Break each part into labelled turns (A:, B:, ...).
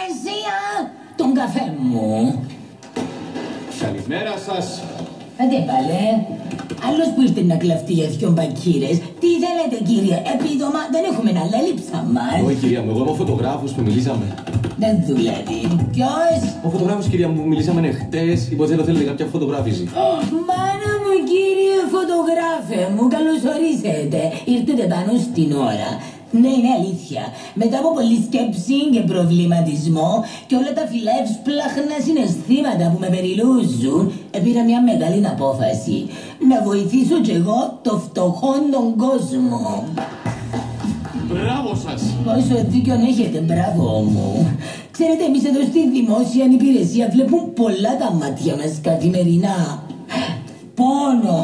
A: Ασία, τον καφέ μου.
B: Καλημέρα σας.
A: Άντε πάλε. Άλλος που ήρθε να κλαφτεί για δυο μπακύρες. Τι θέλετε κύριε, επίδομα, δεν έχουμε να λάληψα μας.
B: Όχι κυρία μου, εγώ είμαι ο φωτογράφος που μιλήσαμε.
A: Δεν δουλεύει. Ποιος?
B: Ο φωτογράφος κυρία μου, μιλήσαμε χτες, υποθέτω θέλετε κάποια φωτογράφηση.
A: Μάνα μου κύριε φωτογράφε μου, καλώς ορίσετε. Ήρθετε πάνω στην ώρα. Ναι, είναι αλήθεια. Μετά από πολλή σκέψη και προβληματισμό και όλα τα φιλεύσπλαχνα συναισθήματα που με περιλούζουν, πήρα μια μεγάλη απόφαση. Να βοηθήσω κι εγώ το φτωχό τον κόσμο.
B: Μπράβο σας!
A: Πόσο δίκιο έχετε, μπράβο μου. Ξέρετε, εμείς εδώ στη δημόσια υπηρεσία βλέπουν πολλά τα μάτια μας καθημερινά. Πόνο,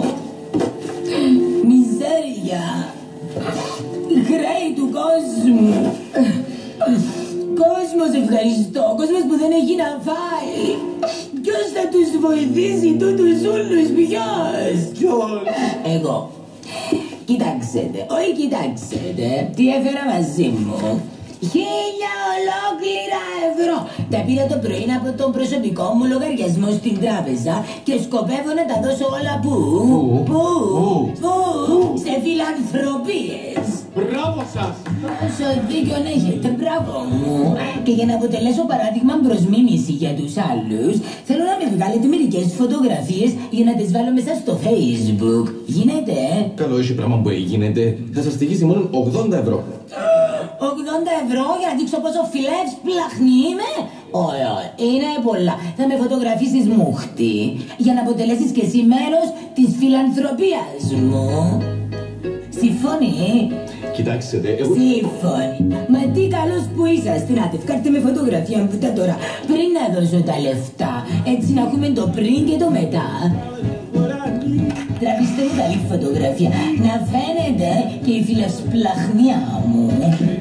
A: μιζέρια, χρέη του κόσμου. Κόσμος, ευχαριστώ, κόσμος που δεν έχει να φάει. Ποιος θα τους βοηθήσει τούτους ούλους, ποιος? Εγώ. Κοιτάξτε, όχι κοιτάξτε, τι έφερα μαζί μου. 1000 ολόκληρα ευρώ. Τα πήρα το πρωί από τον προσωπικό μου λογαριασμό στην τράπεζα και σκοπεύω να τα δώσω όλα πού? Σε φιλανθρωπίες.
B: Μπράβο σας!
A: Όσο δίκιο έχετε, μπράβο μου. Και για να αποτελέσω παράδειγμα προς μίμηση για τους άλλους, θέλω να με βγάλετε μερικές φωτογραφίες για να τις βάλω μέσα στο Facebook. Γίνεται,
B: Καλό έχει πράγμα που γίνεται. Θα σας στοιχήσει μόνο 80 ευρώ.
A: 80 ευρώ για να δείξω πόσο φιλεύσπλαχνη είμαι. Όχι, είναι πολλά. Θα με φωτογραφίσεις μούχτη για να αποτελέσεις και εσύ μέρος της φιλανθρωπίας μου. Συμφωνεί?
B: Κοιτάξτε, εγώ...
A: Συμφωνεί. Μα τι καλός που είσαστε. Να βγάλτε με φωτογραφία μου τα τώρα πριν να δώσω τα λεφτά. Έτσι να έχουμε το πριν και το μετά. Τραβήστε μου καλή φωτογραφία. Να φαίνεται και η φιλοσπλαχνία μου.